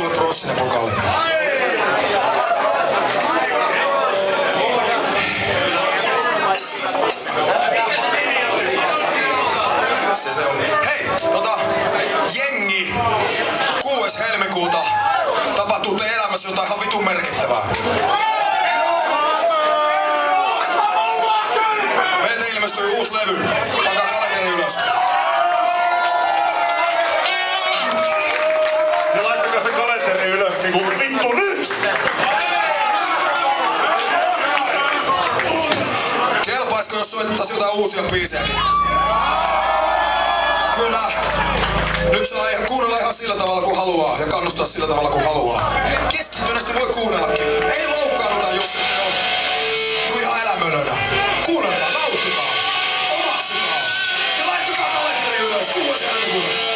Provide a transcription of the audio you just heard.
sulle pronssinen pokaali. Se oli. Hei, jengi! 6. helmikuuta tapahtuu teidän elämässä jotain ihan vitun merkittävää. Meiltä ilmestyy uusi levy. Pankaa kalenteri ylös. Ja laittakaa se kalenteri ylös niinku vittu nyt! Kelpaisiko jos soitettaisiin jotain uusia biisejäkin? Kyllä. Nyt saa ihan kuunnella ihan sillä tavalla kuin haluaa ja kannustaa sillä tavalla kuin haluaa. Keskittyneesti voi kuunnellakin. Ei loukkaannuta jos ette ole kuin ihan elämölönä. Kuunnelkaa, nauttikaa, omaksukaa ja laittakaa kalenteri ylös 6. helmikuuta.